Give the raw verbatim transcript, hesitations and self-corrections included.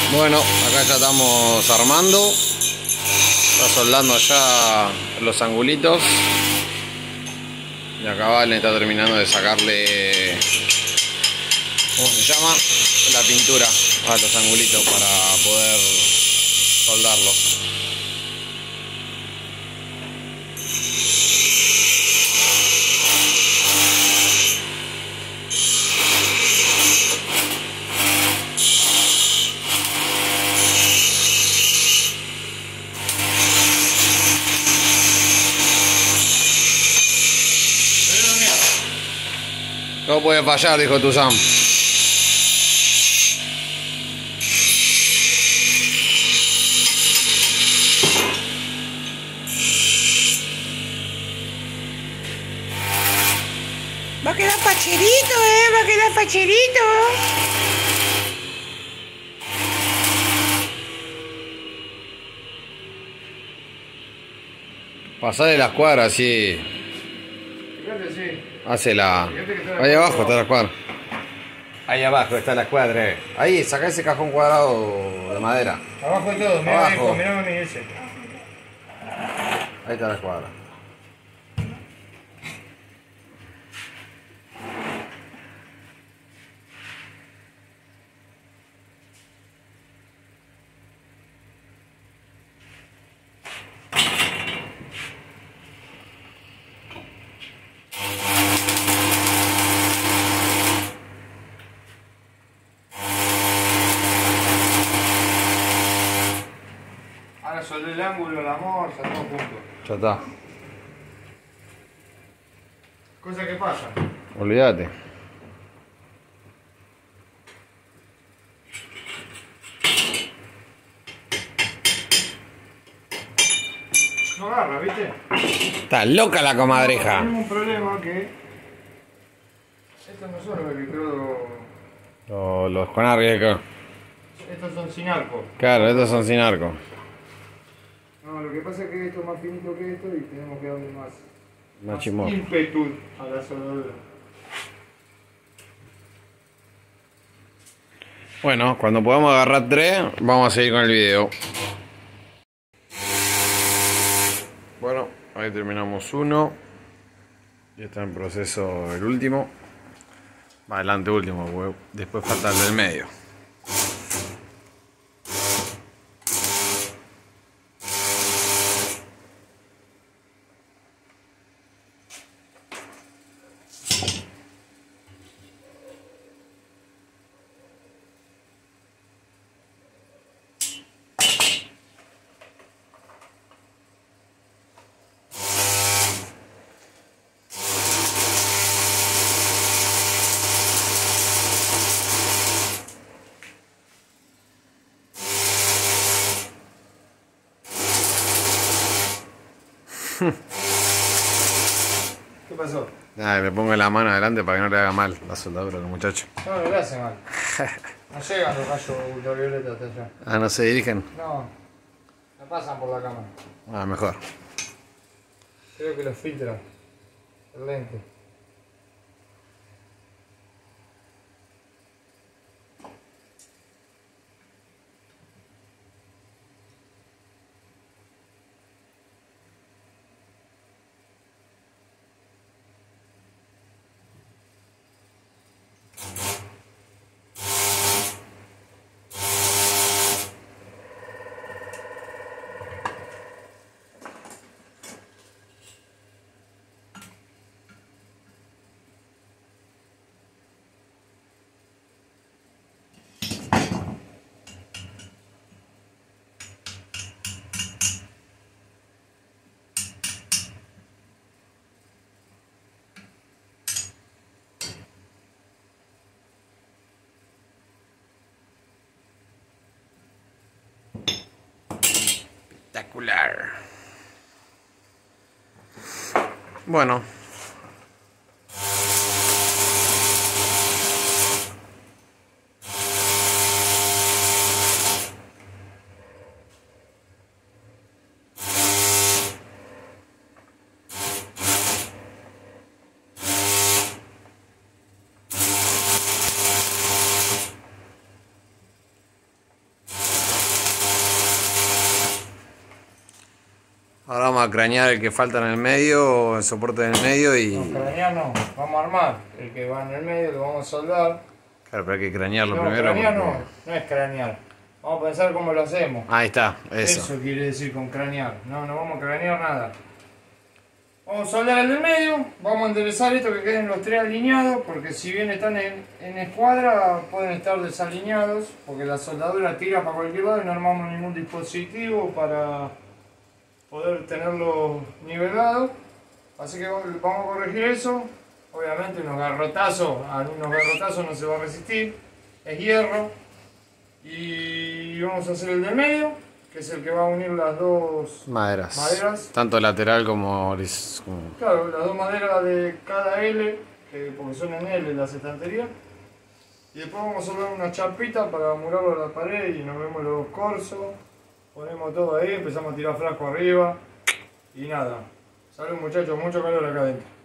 Bueno, acá ya estamos armando. Está soldando ya los angulitos. Y acá Valen está terminando de sacarle, ¿cómo se llama? La pintura a los angulitos para poder soldarlos. No puede fallar, dijo Tuzán. Va a quedar facherito, eh, va a quedar facherito. Pasá de las cuadras, sí. Fíjate, sí. Hace la... Fíjate que está la Ahí abajo cuadra. está la cuadra. Ahí abajo está la cuadra. Ahí, saca ese cajón cuadrado de madera. Abajo de todo, mirá Abajo. esto, mirá mami ese. Ahí está la cuadra. Ahora soldé el ángulo, la morsa, todo junto. Ya está. Cosa que pasa. Olvídate. No agarra, ¿viste? Está loca la comadreja. Tenemos un problema que... Estos no son los electrodos... Los, los con arco. Estos son sin arco. Claro, estos son sin arco. No, lo que pasa es que esto es más finito que esto y tenemos que darle más... Más más chimón. ímpetu a la soldadura. Bueno, cuando podamos agarrar tres, vamos a seguir con el video. Bueno, ahí terminamos uno. Y está en proceso el último. Va adelante último, porque después falta el del medio. ¿Qué pasó? Ay, me pongo la mano adelante para que no le haga mal la soldadura al muchacho. No, no le hace mal. No llegan los rayos ultravioletas hasta allá. Ah, no se dirigen. No, no pasan por la cámara. Ah, mejor. Creo que los filtra el lente. Espectacular. Bueno. Ahora vamos a cranear el que falta en el medio, el soporte en el medio y... No, cranear no, vamos a armar. El que va en el medio lo vamos a soldar. Claro, pero hay que cranearlo No, primero. cranear porque- no, no es cranear. Vamos a pensar cómo lo hacemos. Ahí está, eso. Eso quiere decir con cranear. No, no vamos a cranear nada. Vamos a soldar el del medio, vamos a enderezar esto que queden los tres alineados, porque si bien están en, en escuadra, pueden estar desalineados, porque la soldadura tira para cualquier lado y no armamos ningún dispositivo para poder tenerlo nivelado. Así que vamos a corregir eso. Obviamente unos garrotazos, a unos garrotazos no se va a resistir, es hierro. Y vamos a hacer el del medio, que es el que va a unir las dos Maderas. maderas. Tanto lateral como... horizontal, como- Claro, las dos maderas de cada L, que, porque son en L las estanterías. Y después vamos a soldar una chapita para murarlo a la pared y nos vemos los corsos. Ponemos todo ahí, empezamos a tirar frasco arriba. Y nada. Salud muchachos, mucho calor acá adentro.